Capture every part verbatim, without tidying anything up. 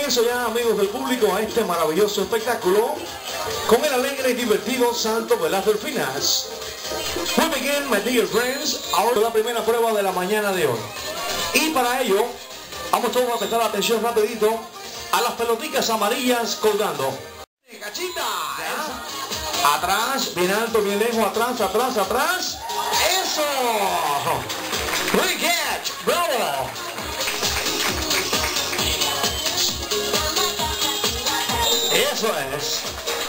comienzo ya, amigos del público, a este maravilloso espectáculo con el alegre y divertido salto de las delfinas. We begin, my dear friends, ahora la primera prueba de la mañana de hoy. Y para ello, vamos todos a prestar atención rapidito a las pelotitas amarillas colgando. ¡Cachita! ¿Eh? Atrás, bien alto, bien lejos, atrás, atrás, atrás. ¡Eso! ¡Good catch! ¡Bravo! Eso es.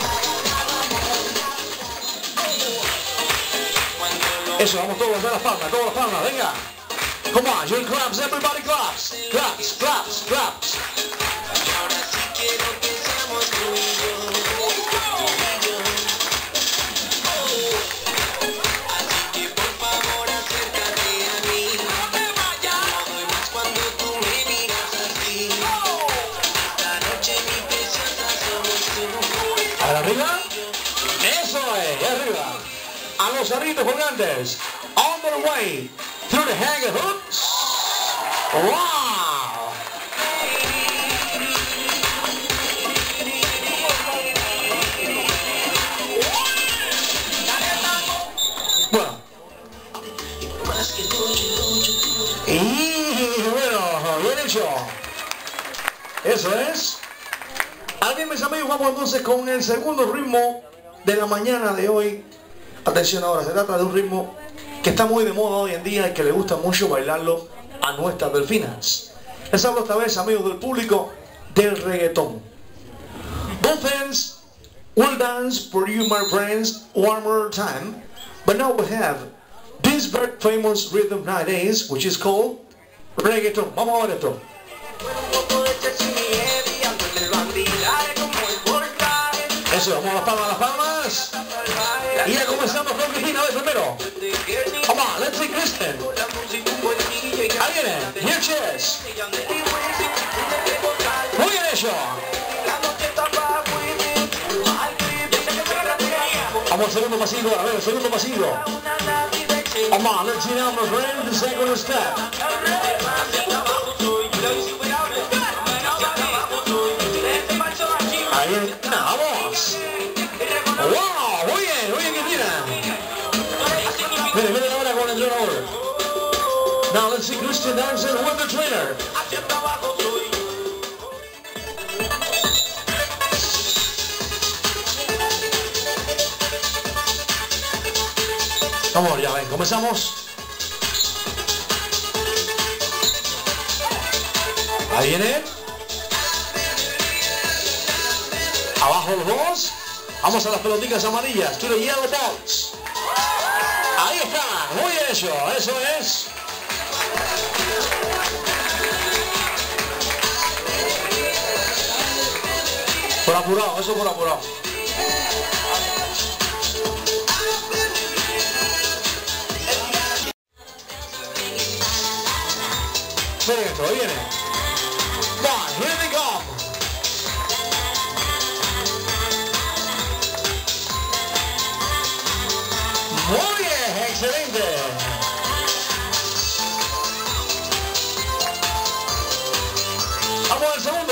Eso, vamos todos a hacer las palmas, todas las palmas, venga. Come on, you claps, everybody claps. Claps, claps, claps. Arriba, eso es, arriba, a los cerritos colgantes, on the way, through the hanging hooks, wow, bueno, y bueno, bien hecho, eso es. Bien, mis amigos, vamos entonces con el segundo ritmo de la mañana de hoy. Atención ahora, se trata de un ritmo que está muy de moda hoy en día y que le gusta mucho bailarlo a nuestras delfinas. Les hablo esta vez, amigos del público, del reggaetón. Dolphins will dance for you, my friends, one more time. But now we have this very famous rhythm nowadays, which is called reggaetón. Vamos a ver esto. Eso, vamos a las palmas, las palmas. Y ya comenzamos con Cristina, a ver primero. Come on, let's see Kristen. Ahí viene, here she is. Muy bien hecho. Vamos al segundo pasito, a ver, el segundo pasito. Come on, let's see now, my friend, the second step. Ahí viene, vamos. ¡Wow! Muy bien, muy bien, Cristina. Mire, mire ahora con el entrenador. Now let's see Christian dancing with the trainer. Vamos, ya ven, comenzamos. Ahí viene. Abajo los dos. Vamos a las pelotitas amarillas. To the yellow balls. Ahí está. Muy bien hecho. Eso es. Por apurado. Eso por apurado. Miren esto. Ahí viene. One. Here they come. Muy bien, excelente. Vamos al segundo.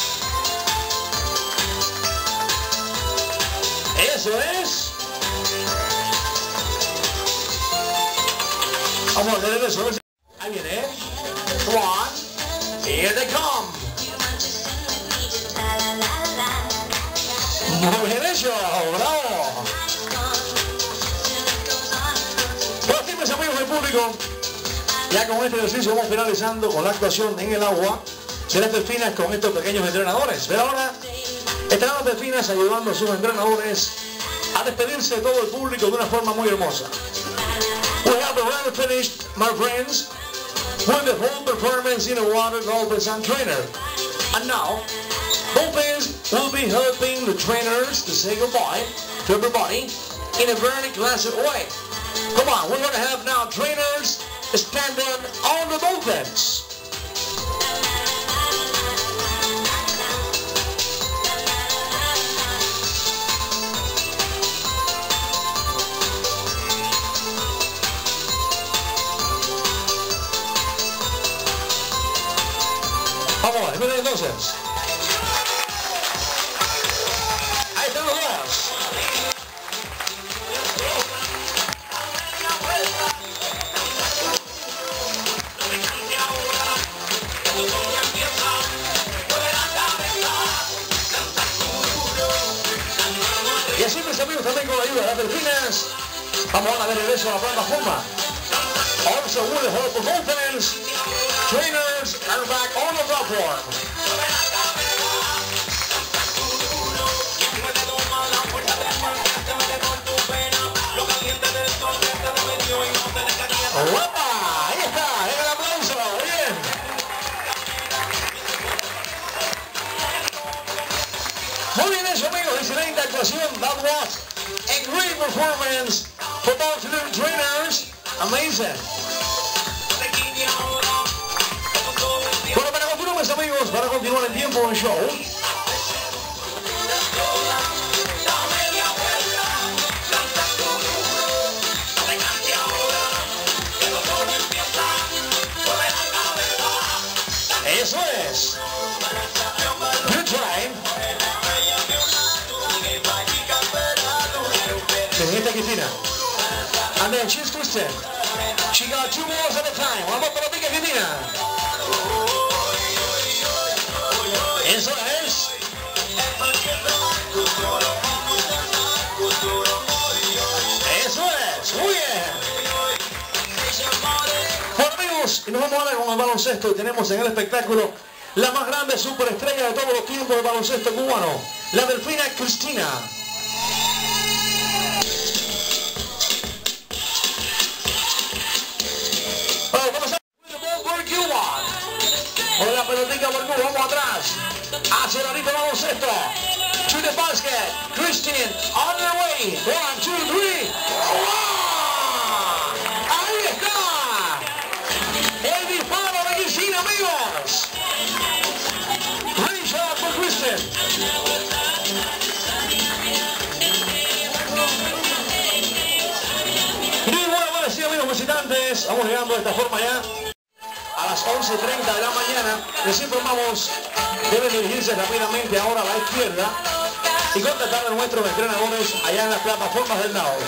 Eso es. Vamos a hacer eso. Ahí viene. One. Here they come. Muy bien hecho. Bravo. Público, ya con este ejercicio vamos finalizando con la actuación en el agua de las delfinas con estos pequeños entrenadores. Pero ahora están las delfinas ayudando a sus entrenadores a despedirse de todo el público de una forma muy hermosa. We have the round finished, my friends, with the whole performance in the water, dolphins and trainer. And now, dolphins will be helping the trainers to say goodbye to everybody in a very classic way. Come on, we're going to have now trainers standing on the dolphins. Vamos, miren entonces. Vamos ahora de regreso a la plataforma. Also with the help of offense, trainers are back on the platform. ¡Guapa! Ahí está, el aplauso, bien. Muy bien eso, amigos, excelente actuación. That was a great performance for both the trainers. Amazing. Bueno, para continuar, mis amigos, para continuar el tiempo del show. Eso es. Good try. Señorita Cristina. And then she's twisted. She got two balls at a time. Vamos para ti, Cristina. Eso es. Eso es. Muy bien. Bueno, amigos, y nos vamos ahora con el baloncesto y tenemos en el espectáculo la más grande superestrella de todos los tiempos del baloncesto cubano, la delfina Cristina. Con la pelotita por Cuba, vamos atrás. Hacia la línea de baloncesto. To the basket. Christine on the way. One, two, three. ¡Oh! Ahí está. El disparo de Cristina, amigos. Great shot for Christine. Y bueno, bueno, sí, amigos visitantes. Vamos llegando de esta forma ya a las once treinta de la mañana. Les informamos, deben dirigirse rápidamente ahora a la izquierda y contactar a nuestros entrenadores allá en las plataformas del Nao.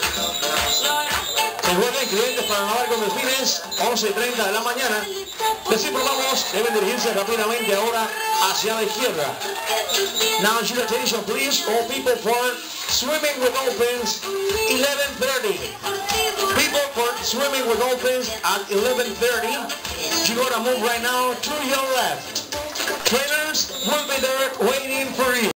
Recuerden, clientes para nadar con delfines, once treinta de la mañana. Les informamos, deben dirigirse rápidamente ahora hacia la izquierda. Now, your attention please, all people for swimming with dolphins, eleven thirty. People for swimming with dolphins at eleven thirty. You're gonna move right now to your left. Trainers will be there waiting.